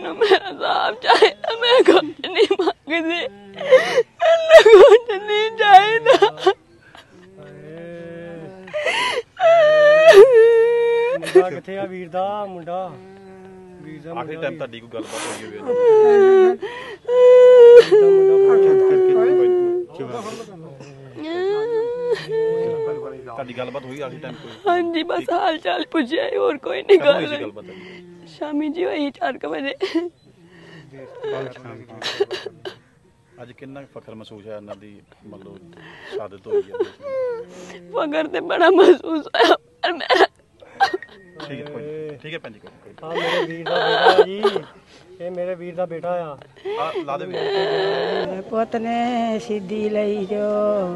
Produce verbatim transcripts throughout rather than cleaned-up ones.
मैनू मेरा साफ चाहिए, मैं कुछ नहीं मंगती, मैनू कुछ नहीं चाहिए। मुंडा किथे आ वीर दा मुंडा वीर दा आखिरी टाइम ਤੁਹਾਡੀ ਕੋਈ ਗੱਲਬਾਤ ਹੋਈ ਹੋਵੇ ਤੁਹਾਡੀ ਗੱਲਬਾਤ ਹੋਈ ਆਖਰੀ ਟਾਈਮ ਕੋਈ? हाँ जी बस हाल चाल पूछे और कोई नहीं गल। शामी जी वही चार बजे। ਅੱਜ ਕਿੰਨਾ ਫਖਰ ਮਹਿਸੂਸ ਹੈ ਇਹਨਾਂ ਦੀ ਮਤਲਬ ਸ਼ਹਾਦਤ ਹੋਈ ਹੈ? फखर तो बड़ा महसूस होया पर मेरा ठीक है ठीक है भैन जी हां मेरे वीर दा बेटा जी, ये मेरे वीर दा बेटा आ आ ला दे पुत ने सिद्धि लई जो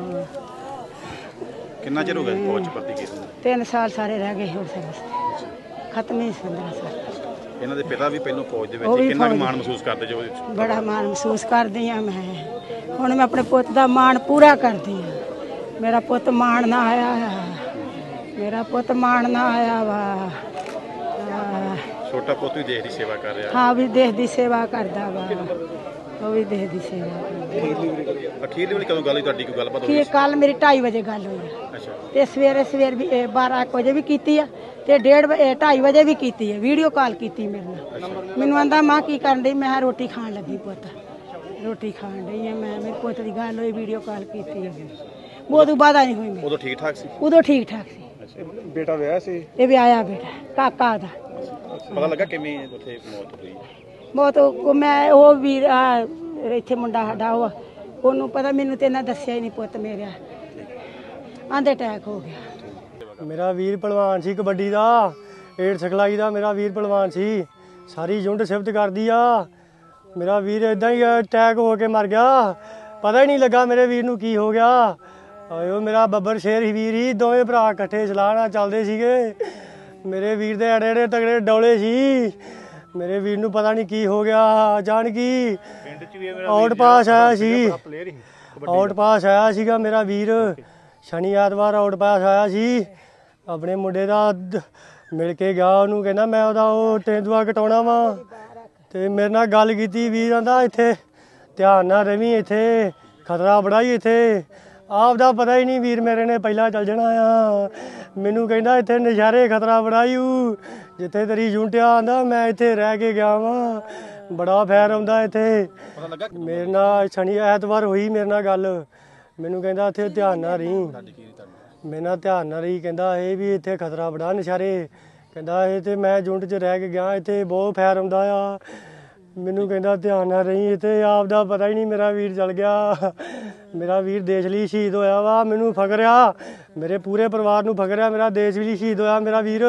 कितना चिर हो गया फौज च भर्ती की? तीन साल सारे रह गए और सर्विस खत्म ही पंद्रह साल। ਇਹਨਾਂ ਦੇ ਪਿਤਾ ਵੀ ਪਹਿਲਾਂ ਫੌਜ ਦੇ ਵਿੱਚ ਕਿੰਨਾ ਕੁ ਮਾਣ ਮਹਿਸੂਸ ਕਰਦੇ ਜੋ? ਬੜਾ ਮਾਣ ਮਹਿਸੂਸ ਕਰਦੀ ਆ ਮੈਂ। ਹੁਣ ਮੈਂ ਆਪਣੇ ਪੁੱਤ ਦਾ ਮਾਣ ਪੂਰਾ ਕਰਦੀ ਆ। ਮੇਰਾ ਪੁੱਤ ਮਾਣ ਨਾ ਆਇਆ, ਮੇਰਾ ਪੁੱਤ ਮਾਣ ਨਾ ਆਇਆ ਵਾ। ਛੋਟਾ ਪੁੱਤ ਵੀ ਦੇਸ਼ ਦੀ ਸੇਵਾ ਕਰ ਰਿਹਾ? ਹਾਂ ਵੀ ਦੇਸ਼ ਦੀ ਸੇਵਾ ਕਰਦਾ ਵਾ, ਉਹ ਵੀ ਦੇਸ਼ ਦੀ ਸੇਵਾ ਕਰਦਾ। ਅਖੀਰਲੀ ਵਾਲੀ ਕਦੋਂ ਗੱਲ ਹੋਈ ਤੁਹਾਡੀ? ਕੋਈ ਗੱਲਬਾਤ ਹੋਈ? ਕੀ ਕੱਲ ਮੇਰੀ ਢਾਈ ਵਜੇ ਗੱਲ ਹੋਈ ਅੱਛਾ। ਤੇ ਸਵੇਰੇ ਸਵੇਰ ਵੀ ਬਾਰਾਂ ਵਜੇ ਵੀ ਕੀਤੀ ਆ ਤੇ ਡੇਢ ਵਜੇ ਢਾਈ ਵਜੇ ਵੀ ਕੀਤੀ ਹੈ। ਵੀਡੀਓ ਕਾਲ ਕੀਤੀ ਮੇਰੇ ਨਾਲ। ਮੈਨੂੰ ਆਂਦਾ ਮਾਂ ਕੀ ਕਰਨ ਡਈ? ਮੈਂ ਰੋਟੀ ਖਾਣ ਲੱਗੀ ਪੁੱਤ, ਰੋਟੀ ਖਾਣ ਡਈ ਆ ਮੈਂ। ਮੇਰੇ ਪੁੱਤ ਦੀ ਗੱਲ ਹੋਈ, ਵੀਡੀਓ ਕਾਲ ਕੀਤੀ ਹੈ। ਉਦੋਂ ਬਾਅਦ ਨਹੀਂ ਹੋਈ ਮੈਂ। ਉਦੋਂ ਠੀਕ ਠਾਕ ਸੀ? ਉਦੋਂ ਠੀਕ ਠਾਕ ਸੀ। ਬੇਟਾ ਵਿਆਹ ਸੀ? ਇਹ ਵੀ ਆਇਆ ਬੇਟਾ ਕਾਕਾ ਦਾ। ਪਤਾ ਲੱਗਾ ਕਿਵੇਂ ਉੱਥੇ ਮੌਤ ਹੋਈ? ਬਹੁਤ ਉਹ ਮੈਂ ਉਹ ਵੀਰ ਆ ਇੱਥੇ ਮੁੰਡਾ ਸਾਡਾ ਉਹ ਉਹਨੂੰ ਪਤਾ, ਮੈਨੂੰ ਤੇ ਇਹਨਾਂ ਦੱਸਿਆ ਹੀ ਨਹੀਂ ਪੁੱਤ ਮੇਰਾ ਆਂਦੇ ਅਟੈਕ ਹੋ ਗਿਆ। ਮੇਰਾ ਵੀਰ ਪਹਿਲਵਾਨ ਸੀ ਕਬੱਡੀ ਦਾ, ਏਡ ਸਿਖਲਾਈ ਦਾ ਮੇਰਾ ਵੀਰ ਪਹਿਲਵਾਨ ਸੀ। ਸਾਰੀ ਯੂਨਿਟ ਸਿਫਤ ਕਰਦੀ ਆ। ਮੇਰਾ ਵੀਰ ਇਦਾਂ ਹੀ ਅਟੈਕ ਹੋ ਕੇ ਮਰ ਗਿਆ, ਪਤਾ ਹੀ ਨਹੀਂ ਲੱਗਾ ਮੇਰੇ ਵੀਰ ਨੂੰ ਕੀ ਹੋ ਗਿਆ। ਆਇਓ ਮੇਰਾ ਬੱਬਰ ਸ਼ੇਰ ਹੀ ਵੀਰ ਹੀ, ਦੋਵੇਂ ਭਰਾ ਇਕੱਠੇ ਸਲਾਹ ਨਾਲ ਚੱਲਦੇ ਸੀਗੇ। ਮੇਰੇ ਵੀਰ ਦੇ ਅੜੇ ਅੜੇ ਤਗੜੇ ਡੌਲੇ ਸੀ। ਮੇਰੇ ਵੀਰ ਨੂੰ ਪਤਾ ਨਹੀਂ ਕੀ ਹੋ ਗਿਆ, ਜਾਣ ਕੀ ਆਊਟ ਪਾਸ ਆਇਆ ਸੀ। ਆਊਟ ਪਾਸ ਆਇਆ ਸੀਗਾ ਮੇਰਾ ਵੀਰ, ਸ਼ਨੀ ਐਤਵਾਰ ਆਊਟ ਪਾਸ ਆਇਆ ਸੀ। ਆਪਣੇ ਮੁੰਡੇ ਦਾ ਮਿਲ ਕੇ ਗਿਆ, ਉਹਨੂੰ ਕਹਿੰਦਾ ਮੈਂ ਉਹਦਾ ਉਹ ਤੇਂਦੂਆ ਕਟਾਉਣਾ ਵਾ। ਤੇ ਮੇਰੇ ਨਾਲ ਗੱਲ ਕੀਤੀ, ਵੀਰ ਆਂਦਾ ਇੱਥੇ ਧਿਆਨ ਨਾਲ ਰਵੀਂ, ਇੱਥੇ ਖਤਰਾ ਬੜਾ ਹੀ, ਇੱਥੇ ਆਪ ਦਾ ਪਤਾ ਹੀ ਨਹੀਂ ਵੀਰ ਮੇਰੇ ਨੇ ਪਹਿਲਾਂ ਚੱਲ ਜਾਣਾ ਆ। ਮੈਨੂੰ ਕਹਿੰਦਾ ਇੱਥੇ ਨਜ਼ਾਰੇ ਖਤਰਾ ਬੜਾ ਹੀ ਊ, ਜਿੱਥੇ ਤੇਰੀ ਯੂਨਿਟ ਆਂਦਾ ਮੈਂ ਇੱਥੇ ਰਹਿ ਕੇ ਗਿਆ ਵਾਂ, ਬੜਾ ਫੈਰ ਆਉਂਦਾ ਇੱਥੇ। ਮੇਰੇ ਨਾਲ ਸ਼ਨੀ ਐਤਵਾਰ ਹੋਈ ਮੇਰੇ ਨਾਲ ਗੱਲ। ਮੈਨੂੰ ਕਹਿੰਦਾ ਇੱਥੇ ਧਿਆਨ ਨਾਲ ਰਹੀ, ਮੇਰੇ ਨਾਲ ਧਿਆਨ ਨਾਲ ਰਹੀ। ਕਹਿੰਦਾ ਇਹ ਵੀ ਇੱਥੇ ਖਤਰਾ ਬੜਾ ਨਜ਼ਾਰੇ, ਕਹਿੰਦਾ ਇਹ ਤੇ ਮੈਂ ਯੂਨਿਟ 'ਚ ਰਹਿ ਕੇ ਗਿਆ, ਇੱਥੇ ਬਹੁਤ ਫੈਰ ਆਉਂਦਾ ਆ। ਮੈਨੂੰ ਕਹਿੰਦਾ ਧਿਆਨ ਨਾਲ ਰਹੀ, ਇੱਥੇ ਆਪ ਦਾ ਪਤਾ ਹੀ ਨਹੀਂ ਮੇਰਾ ਵੀਰ ਚਲ ਗਿਆ। ਮੇਰਾ ਵੀਰ ਦੇਸ਼ ਲਈ ਸ਼ਹੀਦ ਹੋਇਆ ਵਾ, ਮੈਨੂੰ ਫਖਰ ਆ, ਮੇਰੇ ਪੂਰੇ ਪਰਿਵਾਰ ਨੂੰ ਫਖਰ ਆ। ਮੇਰਾ ਦੇਸ਼ ਲਈ ਸ਼ਹੀਦ ਹੋਇਆ ਮੇਰਾ ਵੀਰ।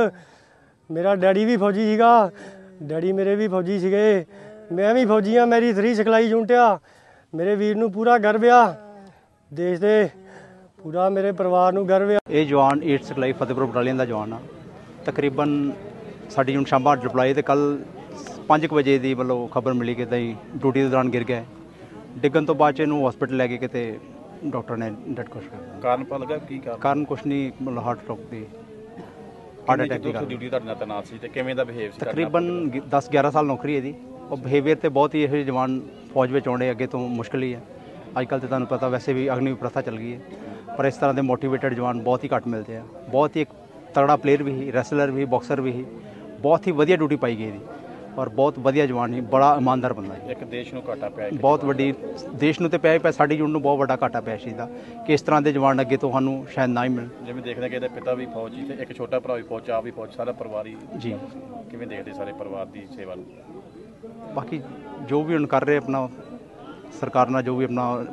ਮੇਰਾ ਡੈਡੀ ਵੀ ਫੌਜੀ ਸੀਗਾ, ਡੈਡੀ ਮੇਰੇ ਵੀ ਫੌਜੀ ਸੀਗੇ, ਮੈਂ ਵੀ ਫੌਜੀ ਆ। ਮੇਰੀ ਥਰੀ ਸਿਖਲਾਈ ਯੂਨਿਟ ਆ। ਮੇਰੇ ਵੀਰ ਨੂੰ ਪੂਰਾ ਗਰਵ ਆ, ਦੇਸ਼ ਦੇ ਪੂਰਾ ਮੇਰੇ ਪਰਿਵਾਰ ਨੂੰ ਗਰਵ ਆ। ਇਹ ਜਵਾਨ ਏਟ ਸਿਖਲਾਈ ਫਤਿਹਪੁਰ ਬਟਾਲੀਅਨ ਦਾ ਜਵਾਨ ਆ। ਤਕਰੀਬਨ ਸਾਡੀ ਯੂਨਿਟ ਸ਼ਾਮਾ ਡਿਪਲਾਈ ਤੇ ਕੱਲ ਪੰਜ ਕੁ ਵਜੇ ਦੀ ਮਤਲਬ ਖਬਰ ਮਿਲੀ ਕਿ ਤਾਂ ਡਿਊਟੀ ਦੇ ਦੌਰਾਨ ਗਿਰ ਗਿਆ। ਡਿੱਗਣ ਤੋਂ ਬਾਅਦ 'ਚ ਇਹਨੂੰ ਹਸਪੀਟਲ ਲੈ ਕੇ ਕਿਤੇ ਡਾਕਟਰ ਨੇ ਡੈਡ ਕੋਸ਼ ਕਰ ਦਿੱਤਾ। ਕਾਰਨ ਪਤਾ ਲੱਗਾ ਕੀ ਕਾਰਨ? ਕਾਰਨ ਕੁਛ ਨਹੀਂ, ਮਤਲਬ ਹਾਰਟ ਅਟੈਕ ਦੀ ਹਾਰਟ ਅਟੈਕ ਦੀ ਕਾਰਨ। ਡਿਊਟੀ ਤੁਹਾਡੇ ਨਾਲ ਤੈਨਾਤ ਸੀ ਤੇ ਕਿਵੇਂ ਦਾ ਬਿਹੇਵ ਸੀ? ਤਕਰੀਬਨ ਦਸ ਗਿਆਰਾਂ ਸਾਲ ਨੌਕਰੀ ਇਹਦੀ। ਉਹ ਬਿਹੇਵੀਅਰ ਤੇ ਬਹੁਤ ਹੀ ਇਹੋ ਜਿਹੇ ਜਵਾਨ ਫੌਜ ਵਿੱਚ ਆਉਣੇ ਅੱਗੇ ਤੋਂ ਮੁਸ਼ਕਿਲ ਹੀ ਹੈ। ਅੱਜ ਕੱਲ੍ਹ ਤਾਂ ਤੁਹਾਨੂੰ ਪਤਾ ਵੈਸੇ ਵੀ ਅਗਨੀ ਪ੍ਰਥਾ ਚੱਲ ਗਈ ਹੈ, ਪਰ ਇਸ ਤਰ੍ਹਾਂ ਦੇ ਮੋਟੀਵੇਟਡ ਜਵਾਨ ਬਹੁਤ ਹੀ ਘੱਟ ਮਿਲਦੇ ਆ। ਬਹੁਤ ਹੀ ਇੱਕ ਤਗੜਾ ਪਲੇਅਰ ਵੀ ਸੀ, ਰੈਸਲਰ ਵੀ, ਬਾਕਸਰ ਵੀ ਸੀ। ਬਹੁਤ ਹੀ ਵਧੀਆ ਡਿਊਟੀ ਪਾਈ ਗਈ ਇਹਦੀ ਔਰ ਬਹੁਤ ਵਧੀਆ ਜਵਾਨ ਸੀ, ਬੜਾ ਇਮਾਨਦਾਰ ਬੰਦਾ ਸੀ। ਇੱਕ ਦੇਸ਼ ਨੂੰ ਘਾਟਾ ਪਿਆ, ਬਹੁਤ ਵੱਡੀ ਦੇਸ਼ ਨੂੰ ਤੇ ਪਿਆ ਹੀ ਪਿਆ, ਸਾਡੀ ਯੂਨਿਟ ਨੂੰ ਬਹੁਤ ਵੱਡਾ ਘਾਟਾ ਪਿਆ ਸੀ ਦਾ ਕਿ ਇਸ ਤਰ੍ਹਾਂ ਦੇ ਜਵਾਨ ਅੱਗੇ ਤੋਂ ਸਾਨੂੰ ਸ਼ਾਇਦ ਨਾ ਹੀ ਮਿਲਣ। ਜਿਵੇਂ ਦੇਖਦੇ ਕਿ ਇਹਦੇ ਪਿਤਾ ਵੀ ਫੌਜੀ ਤੇ ਇੱਕ ਛੋਟਾ ਭਰਾ ਵੀ ਫੌਜ, ਆਪ ਵੀ ਫੌਜ, ਸਾਰਾ ਪਰਿਵਾਰ ਹੀ ਜੀ। ਕਿਵੇਂ ਦੇਖਦੇ ਸਾਰੇ ਪਰਿਵਾਰ ਦੀ ਸੇਵਾ ਨੂੰ? ਬਾਕੀ ਜੋ ਵੀ ਹੁਣ ਕਰ ਰਹੇ ਆਪਣਾ ਸਰਕਾਰ ਨਾਲ ਜੋ ਵੀ ਆਪਣਾ